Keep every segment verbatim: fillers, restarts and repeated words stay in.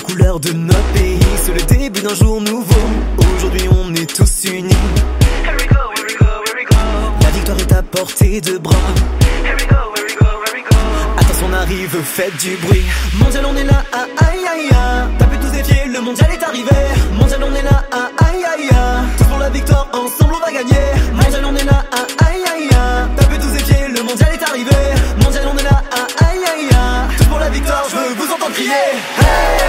couleurs de notre pays, c'est le début d'un jour nouveau. Aujourd'hui on est tous unis. Here we go, here we go, here we go. La victoire est à portée de bras. Here we go, here we go, here we go. Attention on arrive, faites du bruit. Mondial on est là, ah, aïe aïe aïe. Tapez tous les pieds, le mondial est arrivé. Mondial on est là, ah, aïe aïe aïe. Tous pour la victoire, ensemble on va gagner. Mondial on est là, ah, aïe aïe aïe. Tapez tous les pieds, le mondial est arrivé. Mondial on est là, ah, aïe aïe aïe. Tous pour la victoire, je veux vous entendre crier. Hey!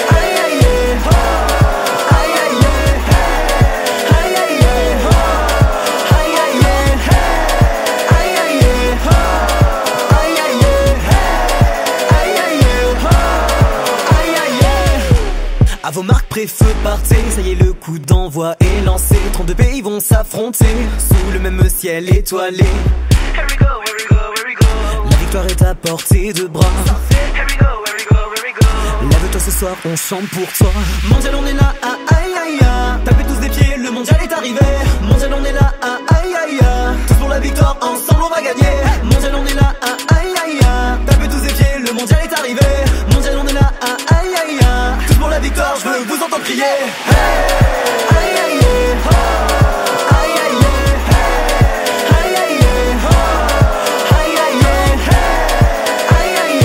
À vos marques, pré-feu, partez, ça y est, le coup d'envoi est lancé. trente-deux pays vont s'affronter sous le même ciel étoilé. Here we go, here we go, here we go. La victoire est à portée de bras. Here we go, here we go, here we go. Lève-toi ce soir, on chante pour toi. Mondial on est là, ah, aïe aïe aïe. Tapez tous des pieds, le mondial est arrivé. Mondial on est là, ah, aïe aïe aïe. Tous pour la victoire, ensemble on va gagner. Mondial on est là, ah, aïe aïe aïe. Tapez tous des pieds, le mondial est arrivé. Mondial on est là, ah, aïe aïe aïe. Tous pour la victoire, je veux vous entendre crier. Hey! Aïe aïe aïe. Aïe aïe aïe. Aïe aïe aïe. Aïe aïe aïe. Aïe aïe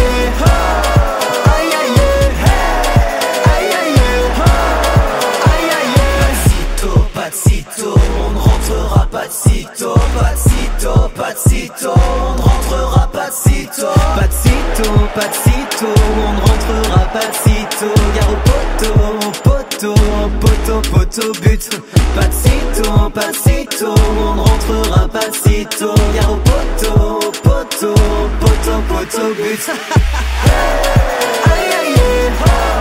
aïe. Aïe aïe aïe. Sitôt, pas de sitôt, on ne rentrera pas de sitôt. Pas de sitôt, pas de sitôt, on ne rentrera pas de sitôt. Pas de sitôt, pas de sitôt, on ne rentrera pas de sitôt. Gare au poteau, poteau, poteau, poteau, but. Pas de sitôt, pas de sitôt, on ne rentrera pas de sitôt. Gare au poteau, poteau, poteau, poteau, but. Aïe aïe aïe.